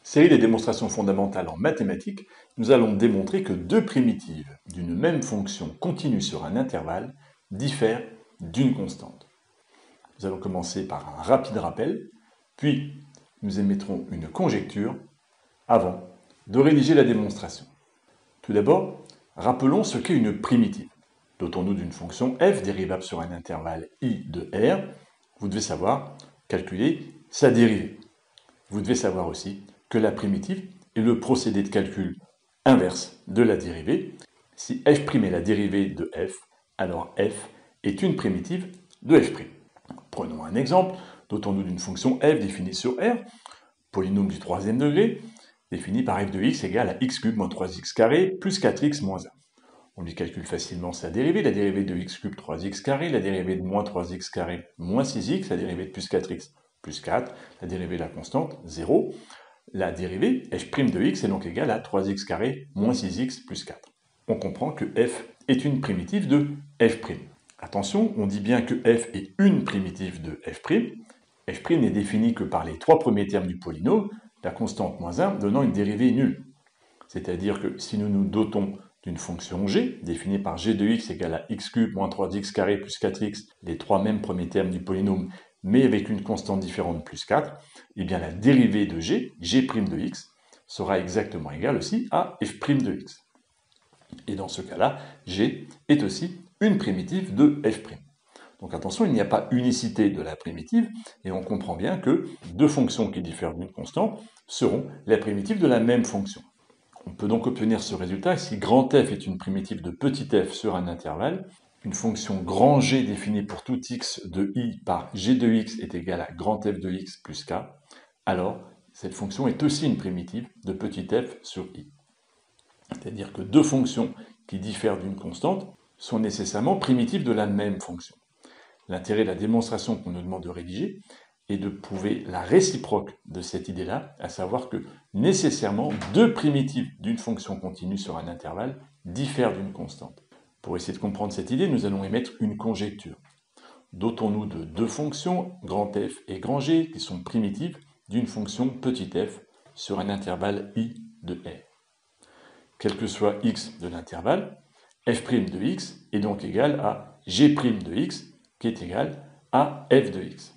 Série des démonstrations fondamentales en mathématiques, nous allons démontrer que deux primitives d'une même fonction continue sur un intervalle diffèrent d'une constante. Nous allons commencer par un rapide rappel, puis nous émettrons une conjecture avant de rédiger la démonstration. Tout d'abord, rappelons ce qu'est une primitive. Dotons-nous d'une fonction f dérivable sur un intervalle i de r. Vous devez savoir calculer sa dérivée. Vous devez savoir aussi que la primitive est le procédé de calcul inverse de la dérivée. Si f' est la dérivée de f, alors f est une primitive de f'. Prenons un exemple. Dotons-nous d'une fonction f définie sur R, polynôme du troisième degré, défini par f de x égale à x cube moins 3x carré plus 4x moins 1. On lui calcule facilement sa dérivée, la dérivée de x cube 3x carré, la dérivée de moins 3x carré moins 6x, la dérivée de plus 4x plus 4, la dérivée de la constante 0. La dérivée f' de x est donc égale à 3x carré moins 6x plus 4. On comprend que f est une primitive de f'. Attention, on dit bien que f est une primitive de f'. F' n'est définie que par les trois premiers termes du polynôme, la constante moins 1 donnant une dérivée nulle. C'est-à-dire que si nous nous dotons d'une fonction g, définie par g de x égale à x cube moins 3x carré plus 4x, les trois mêmes premiers termes du polynôme, mais avec une constante différente plus 4, eh bien la dérivée de g, g' de x, sera exactement égale aussi à f' de x. Et dans ce cas-là, g est aussi une primitive de f'. Donc attention, il n'y a pas unicité de la primitive, et on comprend bien que deux fonctions qui diffèrent d'une constante seront la primitive de la même fonction. On peut donc obtenir ce résultat si grand f est une primitive de petit f sur un intervalle, une fonction grand G définie pour tout x de i par g de x est égale à grand f de x plus k, alors cette fonction est aussi une primitive de petit f sur i. C'est-à-dire que deux fonctions qui diffèrent d'une constante sont nécessairement primitives de la même fonction. L'intérêt de la démonstration qu'on nous demande de rédiger est de prouver la réciproque de cette idée-là, à savoir que nécessairement deux primitives d'une fonction continue sur un intervalle diffèrent d'une constante. Pour essayer de comprendre cette idée, nous allons émettre une conjecture. Dotons-nous de deux fonctions, grand f et grand g, qui sont primitives d'une fonction petit f sur un intervalle i de r. Quel que soit x de l'intervalle, f' de x est donc égal à g' de x, qui est égal à f de x.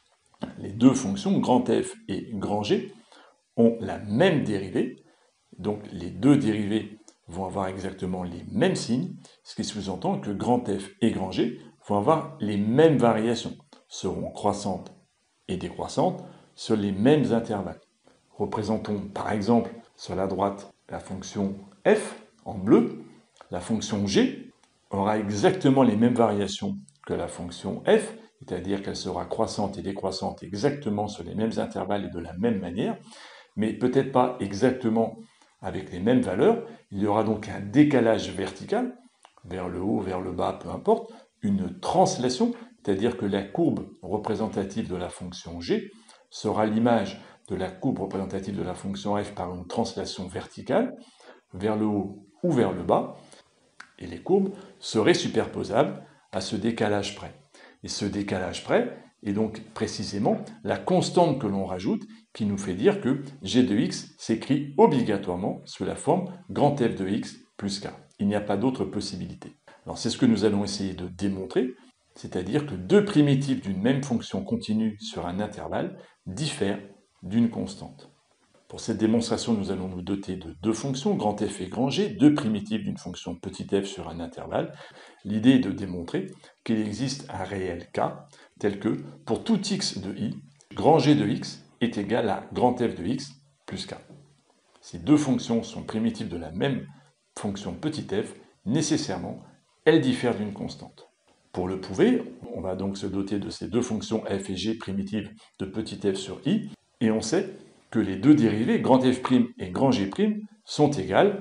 Les deux fonctions, grand f et grand g, ont la même dérivée, donc les deux dérivées vont avoir exactement les mêmes signes, ce qui sous-entend que grand f et grand g vont avoir les mêmes variations, seront croissantes et décroissantes sur les mêmes intervalles. Représentons par exemple sur la droite la fonction f en bleu, la fonction g aura exactement les mêmes variations que la fonction f, c'est-à-dire qu'elle sera croissante et décroissante exactement sur les mêmes intervalles et de la même manière, mais peut-être pas exactement avec les mêmes valeurs. Il y aura donc un décalage vertical, vers le haut, vers le bas, peu importe, une translation, c'est-à-dire que la courbe représentative de la fonction g sera l'image de la courbe représentative de la fonction f par une translation verticale, vers le haut ou vers le bas, et les courbes seraient superposables à ce décalage près. Et ce décalage près est donc précisément la constante que l'on rajoute qui nous fait dire que g de x s'écrit obligatoirement sous la forme grand f de x plus k. Il n'y a pas d'autre possibilité. Alors c'est ce que nous allons essayer de démontrer, c'est-à-dire que deux primitives d'une même fonction continue sur un intervalle diffèrent d'une constante. Pour cette démonstration, nous allons nous doter de deux fonctions, grand f et grand g, deux primitives d'une fonction petit f sur un intervalle. L'idée est de démontrer qu'il existe un réel k, tel que, pour tout x de i, grand g de x est égal à grand f de x plus k. Ces deux fonctions sont primitives de la même fonction petit f, nécessairement, elles diffèrent d'une constante. Pour le prouver, on va donc se doter de ces deux fonctions f et g primitives de petit f sur i, et on sait que les deux dérivées, grand f' et grand g', sont égales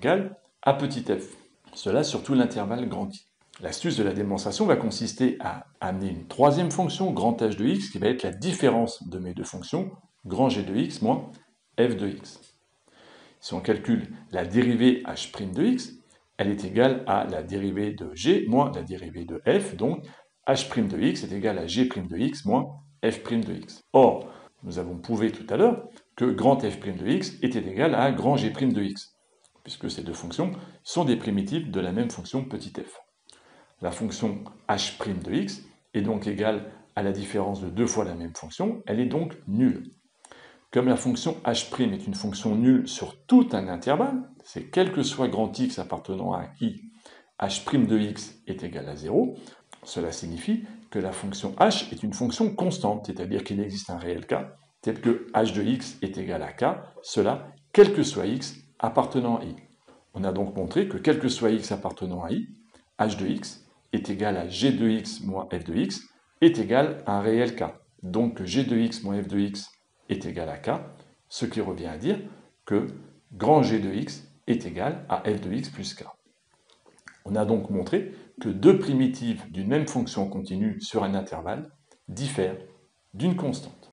à petit f. Cela sur tout l'intervalle grand I. L'astuce de la démonstration va consister à amener une troisième fonction, grand h de x, qui va être la différence de mes deux fonctions, grand g de x moins f de x. Si on calcule la dérivée h' de x, elle est égale à la dérivée de g moins la dérivée de f, donc h' de x est égal à g' de x moins f' de x. Or, nous avons prouvé tout à l'heure que grand f' de x était égal à grand g' de x, puisque ces deux fonctions sont des primitives de la même fonction petit f. La fonction h' de x est donc égale à la différence de deux fois la même fonction, elle est donc nulle. Comme la fonction h' est une fonction nulle sur tout un intervalle, c'est quel que soit grand x appartenant à i, h' de x est égal à 0, cela signifie que la fonction h est une fonction constante, c'est-à-dire qu'il existe un réel k, tel que h de x est égal à k, cela quel que soit x appartenant à i. On a donc montré que quel que soit x appartenant à i, h de x est égal à g de x moins f de x est égal à un réel k. Donc que g de x moins f de x est égal à k, ce qui revient à dire que grand g de x est égal à f de x plus k. On a donc montré que deux primitives d'une même fonction continue sur un intervalle diffèrent d'une constante.